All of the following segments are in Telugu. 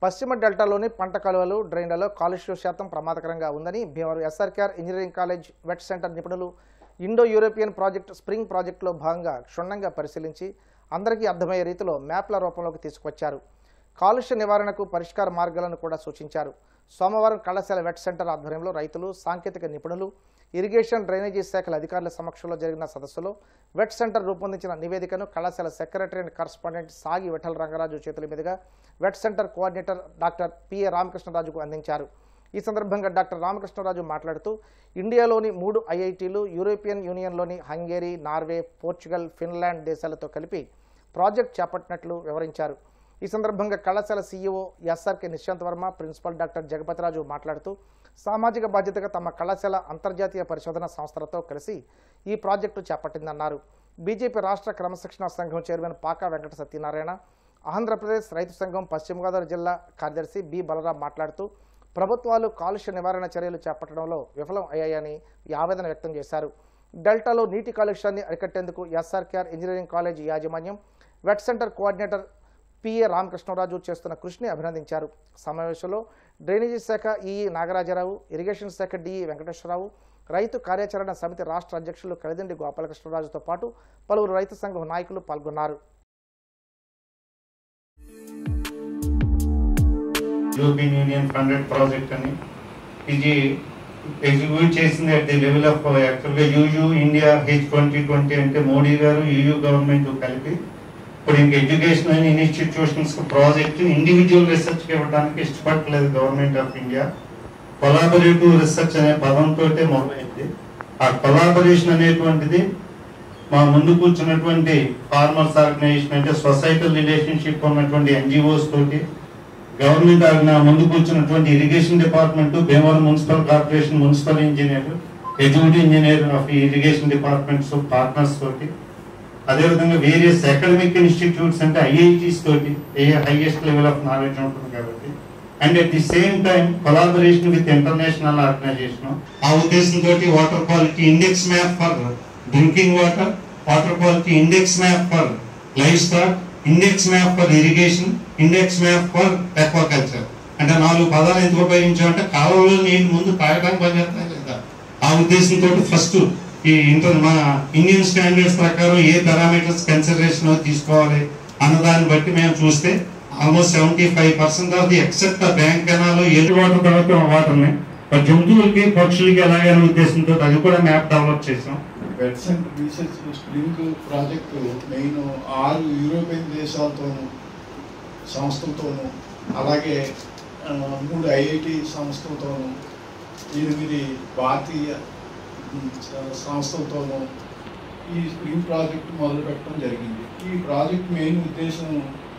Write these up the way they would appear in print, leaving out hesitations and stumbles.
పశ్చిమ డెల్టాలోని పంట కాలువలు డ్రైన్లలో కాలుష్య శాతం ప్రమాదకరంగా ఉందని భీమవరం ఎస్ఆర్కేఆర్ ఇంజనీరింగ్ కాలేజ్ వెట్ సెంటర్ నిపుణులు ఇండో యూరోపియన్ ప్రాజెక్ట్ స్ప్రింగ్ ప్రాజెక్టులో భాగంగా క్షుణ్ణంగా పరిశీలించి అందరికీ అర్థమయ్యే రీతిలో మ్యాప్ల రూపంలోకి తీసుకొచ్చారు. కాలుష్య నివారణకు పరిష్కార మార్గాలను కూడా సూచించారు. సోమవారం కళాశాల వెట్ సెంటర్ ఆధ్వర్యంలో రైతులు, సాంకేతిక నిపుణులు, ఇరిగేషన్ డ్రైనేజీ శాఖల అధికారుల సమక్షంలో జరిగిన సదస్సులో వెట్ సెంటర్ రూపొందించిన నివేదికను కళాశాల సెక్రటరీ అండ్ కరస్పాండెంట్ సాగి విఠల రంగరాజు చేతుల మీదుగా వెట్ సెంటర్ కోఆర్డినేటర్ డాక్టర్ పిఏ రామకృష్ణరాజుకు అందించారు. ఈ సందర్భంగా డాక్టర్ రామకృష్ణరాజు మాట్లాడుతూ ఇండియాలోని 3 ఐఐటీలు, యూరోపియన్ యూనియన్లోని హంగేరీ, నార్వే, పోర్చుగల్, ఫిన్లాండ్ దేశాలతో కలిపి ప్రాజెక్ట్ చేపట్టినట్లు వివరించారు. ఈ సందర్భంగా కళాశాల CEO SRK Nishant Varma, principal doctor Jagapathiraju మాట్లాడుతూ సామాజిక బాధ్యతగా తమ కళాశాల అంతర్జాతీయ పరిశోధన సంస్థలతో కలిసి ఈ ప్రాజెక్టు చేపట్టిందన్నారు. బీజేపీ రాష్ట్ర క్రమశిక్షణ సంఘం చైర్మన్ పాకా వెంకట సత్యనారాయణ, ఆంధ్రప్రదేశ్ రైతు సంఘం పశ్చిమ గోదావరి జిల్లా కార్యదర్శి బి బలరాం మాట్లాడుతూ ప్రభుత్వాలు కాలుష్య నివారణ చర్యలు చేపట్టడంలో విఫలం అయ్యాయని ఆవేదన వ్యక్తం చేశారు. డెల్టాలో నీటి కాలుష్యాన్ని అరికట్టేందుకు ఎస్ఆర్కేఆర్ ఇంజనీరింగ్ కాలేజ్ యాజమాన్యం, వెట్ సెంటర్ కోఆర్డినేటర్ పిఏ రామకృష్ణరాజు చేస్తున్న కృషిని అభినందించారు. సమావేశంలో డ్రైనేజీ శాఖ ఈఈ నాగరాజరావు, ఇరిగేషన్ శాఖ డిఈ వెంకటేశ్వరరావు, రైతు కార్యాచరణ సమితి రాష్ట్ర అధ్యక్షులు కలిదిండి గోపాలకృష్ణరాజుతో పాటు పలువురు రైతు సంఘం నాయకులు పాల్గొన్నారు. యూరోపియన్ యూనియన్ ఫండెడ్ ప్రాజెక్ట్ అని ఇది ఎగ్జిక్యూట్ చేసింది అట్ ది లెవెల్ ఆఫ్ యాక్చువల్గా యూయూ ఇండియా H2020 అంటే మోడీ గారు యూయూ గవర్నమెంట్ కలిపి ఇప్పుడు ఇంక ఎడ్యుకేషనల్ ఇన్స్టిట్యూషన్స్ ప్రాజెక్ట్ ఇండివిజువల్ రీసెర్చ్కి ఇవ్వడానికి ఇష్టపడలేదు government of India. Collaborative research అనే పదంతో మొదలైంది. ఆ కొలాబరేషన్ అనేటువంటిది మా ముందు కూర్చున్నటువంటి ఫార్మర్స్ ఆర్గనైజేషన్ అంటే సొసైటల్ రిలేషన్షిప్ ఉన్నటువంటి ఎన్జిఓస్ తోటి, గవర్నమెంట్ ముందు కూర్చున్నటువంటి irrigation department, Bhimavaram municipal corporation municipal engineer, executive engineer of irrigation departments partners తోటి, అదేవిధంగా వేరియస్ అకాడమిక్ ఇన్స్టిట్యూట్స్ అంటే ఐఐటీస్ తోటి హైయెస్ట్ లెవెల్ ఆఫ్ నాలెడ్జ్ ఉంటుంది కాబట్టి, and at the same time collaboration with international organisation. ఆ ఉద్దేశంతో water quality index map for drinking water, water quality index map for livestock, index map for irrigation, index map for aquaculture అంటే 4 పదాలు ఎందుకు ఉపయోగించామంటే కాలువలో నీళ్ళు ముందు తాగడానికి పనిచేస్తాయి లేదా ఆ ఉద్దేశంతో ఫస్ట్ ఈ మన ఇండియన్ స్టాండర్డ్స్ ప్రకారం ఏ పారామీటర్స్ కన్సిడరేషన్ తీసుకోవాలి అన్నదాన్ని బట్టి మేము చూస్తే almost 75% of the except bank canal air water తర్వాత వాటర్ని జంతువులకి, పక్షులకి ఎలాగైనా ఉద్దేశంతో అది కూడా మ్యాప్ డెవలప్ చేసాం. వెట్ centre research spring project main 6 European దేశాలతోనూ సంస్థలతోనూ అలాగే 3 ఐఐటి సంస్థలతోనూ 8 భారతీయ సంస్థలతోనూ ఈ స్ప్రింగ్ ప్రాజెక్టు మొదలుపెట్టడం జరిగింది. ఈ ప్రాజెక్ట్ మెయిన్ ఉద్దేశం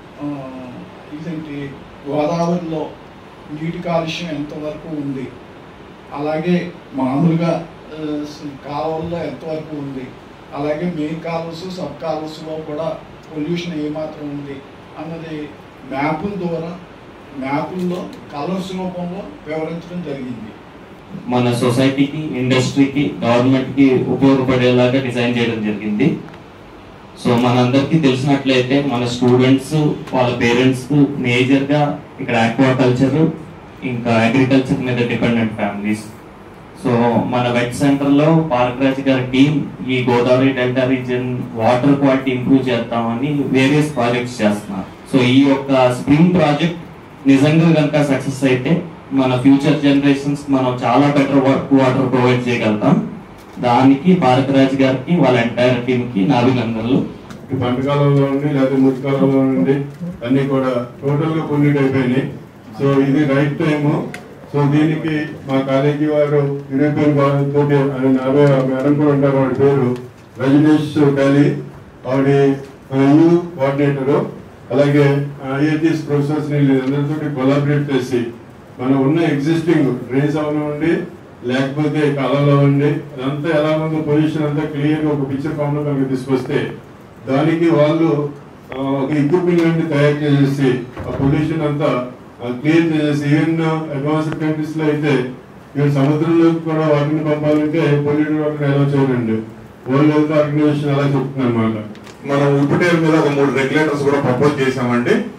ఇదేంటి, గోదావరిలో నీటి కాలుష్యం ఎంతవరకు ఉంది, అలాగే మామూలుగా కాలువల్లో ఎంతవరకు ఉంది, అలాగే మెయిన్ కాలువస్, సబ్ కాలువస్లో కూడా పొల్యూషన్ ఏమాత్రం ఉంది అన్నది మ్యాపుల ద్వారా, మ్యాపుల్లో కలర్స్ రూపంలో వివరించడం జరిగింది. మన సొసైటీకి, ఇండస్ట్రీకి, గవర్నమెంట్కి ఉపయోగపడేలాగా డిజైన్ చేయడం జరిగింది. సో మనందరికీ తెలిసినట్లయితే మన స్టూడెంట్స్, వాళ్ళ పేరెంట్స్ మేజర్గా ఇక్కడ ఆక్వాకల్చర్ ఇంకా అగ్రికల్చర్ మీద డిపెండెంట్ ఫ్యామిలీస్. సో మన వెట్ సెంటర్లో పార్కరాజ్ గారి టీం ఈ Godavari delta region water quality improve చేద్దామని వేరియస్ ప్రాజెక్ట్స్ చేస్తున్నారు. సో ఈ యొక్క స్ప్రింగ్ ప్రాజెక్ట్ నిజంగా కనుక సక్సెస్ అయితే మన ఫ్యూచర్ జనరేషన్స్ మనం చాలా బెటర్ వాటర్ ప్రొవైడ్ చేయగలుగుతాం. దానికి పార్కరాజ్ గారికి, వాళ్ళ ఎంటైర్ టీంకి నా అభినందనలు. పంట కాలంలో ఉండి లేదా ముడి కాలంలో నుండి అన్ని కూడా టోటల్గా పొల్యూట్ అయిపోయినాయి. సో ఇది రైట్ టైము. సో దీనికి మా కాలేజీ వారు యూరోపియన్ తోటి మేడం కూడా ఉంటారు, వాడి పేరు రజనీష్ డాలి, ఆవిడ EU కోఆర్డినేటరు, అలాగే ఐఐటీస్ ప్రొఫెసర్స్ అందరితో కొలాబరేట్ చేసి మనం ఉన్న ఎగ్జిస్టింగ్ డ్రైన్స్ అవనివ్వండి లేకపోతే కాలంలో ఉండి అదంతా ఎలా ఉందో పొల్యూషన్ అంతా క్లియర్గా ఒక పిక్చర్ ఫామ్లో కనుక తీసుకొస్తే దానికి వాళ్ళు ఒక ఎక్విప్మెంట్ తయారు చేసేసి ఆ పొల్యూషన్ అంతా క్లియర్ చేసేసి, ఈవెన్ అడ్వాన్స్డ్ కంట్రీస్లో అయితే ఈవెన్ సముద్రంలోకి కూడా వాటిని పంపాలంటే పొల్యూటెడ్ వాటర్ ఎలా చేయాలండి, వరల్డ్ హెల్త్ ఆర్గనైజేషన్ అలా చెప్తుంది అనమాట. మనం ఉప్పుటేరు మీద ఒక 3 రెగ్యులేటర్స్ కూడా ప్రపోజ్ చేసామండి.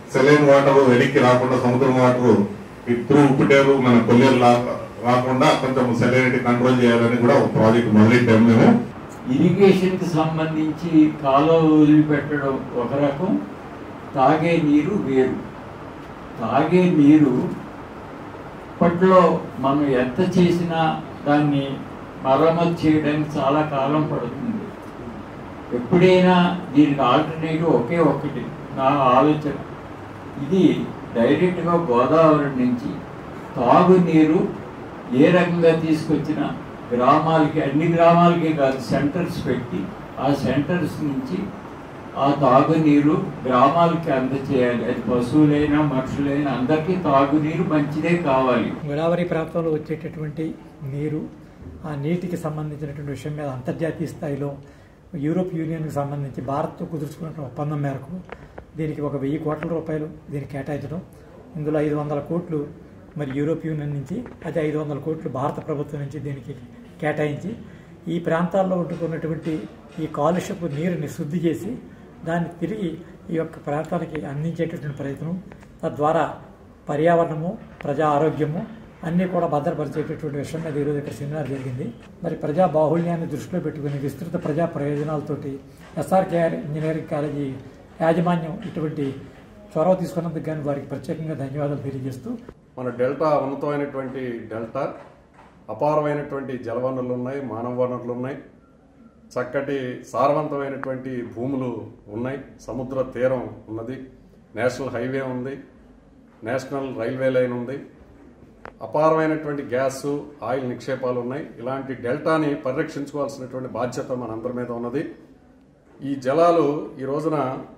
సెలైన్ వాటర్ వెనక్కి రాకుండా సముద్రం వాటర్ త్రూ ఉప్పుటేరు మన కొల్లేరు రాకుండా కొంచెం సెలైనిటీ కంట్రోల్ చేయాలని కూడా ఒక ప్రాజెక్ట్ మొదలెట్టాము మేము. ఇరిగేషన్కి సంబంధించి కాలువ వదిలిపెట్టడం ఒక రకం, తాగే నీరు వేరు. తాగే నీరు ఇప్పట్లో మనం ఎంత చేసినా దాన్ని మరమ్మతు చేయడానికి చాలా కాలం పడుతుంది. ఎప్పుడైనా దీనికి ఆల్టర్నేటివ్ ఒకే ఒక్కటి నా ఆలోచన. ఇది డైరెక్ట్గా గోదావరి నుంచి తాగునీరు ఏ రకంగా తీసుకొచ్చినా గ్రామాలకి, అన్ని గ్రామాలకి కాదు, సెంటర్స్ పెట్టి ఆ సెంటర్స్ నుంచి ఆ తాగునీరు గ్రామాలకి అందచేయాలి. అది పశువులైనా మనుషులైనా అందరికీ తాగునీరు మంచిదే కావాలి. గోదావరి ప్రాంతంలో వచ్చేటటువంటి నీరు, ఆ నీటికి సంబంధించినటువంటి విషయం మీద అంతర్జాతీయ స్థాయిలో యూరోప్ యూనియన్కి సంబంధించి భారత్తో కుదుర్చుకున్న ఒప్పందం మేరకు దీనికి ఒక 1000 కోట్ల రూపాయలు దీనికి కేటాయించడం, ఇందులో 500 కోట్లు మరి యూరోప్ యూనియన్ నుంచి, అదే 500 కోట్లు భారత ప్రభుత్వం నుంచి దీనికి కేటాయించి ఈ ప్రాంతాల్లో ఉంటున్నటువంటి ఈ కాలుష్యపు నీరుని శుద్ధి చేసి దాన్ని తిరిగి ఈ యొక్క ప్రాంతానికి అందించేటటువంటి ప్రయత్నం, తద్వారా పర్యావరణము, ప్రజా ఆరోగ్యము అన్నీ కూడా భద్రపరిచేటటువంటి విషయం మీద ఈరోజు ఇక్కడ సెమినార్ జరిగింది. మరి ప్రజా బాహుళ్యాన్ని దృష్టిలో పెట్టుకుని విస్తృత ప్రజా ప్రయోజనాలతోటి ఎస్ఆర్కేఆర్ ఇంజనీరింగ్ కాలేజీ యాజమాన్యం ఇటువంటి చొరవ తీసుకున్నందుకు కానీ వారికి ప్రత్యేకంగా ధన్యవాదాలు తెలియజేస్తూ, మన డెల్టా ఉన్నతమైనటువంటి డెల్టా, అపారమైనటువంటి జలవనరులు ఉన్నాయి, మానవ వనరులు ఉన్నాయి, చక్కటి సారవంతమైనటువంటి భూములు ఉన్నాయి, సముద్ర తీరం ఉన్నది, నేషనల్ హైవే ఉంది, నేషనల్ రైల్వే లైన్ ఉంది, అపారమైనటువంటి గ్యాసు, ఆయిల్ నిక్షేపాలు ఉన్నాయి. ఇలాంటి డెల్టాని పరిరక్షించుకోవాల్సినటువంటి బాధ్యత మనందరి మీద ఉన్నది. ఈ జలాలు ఈ రోజున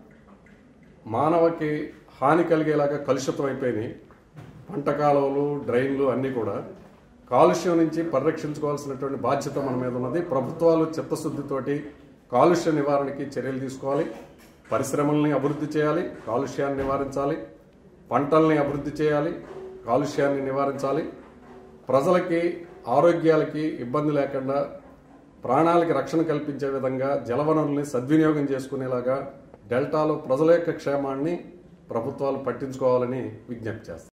మానవకి హాని కలిగేలాగా కలుషితం అయిపోయినాయి. పంట కాలువలు, డ్రైన్లు అన్నీ కూడా కాలుష్యం నుంచి పరిరక్షించుకోవాల్సినటువంటి బాధ్యత మన మీద ఉన్నది. ప్రభుత్వాలు చిత్తశుద్ధితోటి కాలుష్య నివారణకి చర్యలు తీసుకోవాలి, పరిశ్రమల్ని అభివృద్ధి చేయాలి, కాలుష్యాన్ని నివారించాలి, పంటల్ని అభివృద్ధి చేయాలి, కాలుష్యాన్ని నివారించాలి, ప్రజలకి ఆరోగ్యాలకి ఇబ్బంది లేకుండా ప్రాణాలకి రక్షణ కల్పించే విధంగా జలవనరుల్ని సద్వినియోగం చేసుకునేలాగా డెల్టాలో ప్రజల యొక్క క్షేమాన్ని ప్రభుత్వాలు పట్టించుకోవాలని విజ్ఞప్తి చేస్తారు.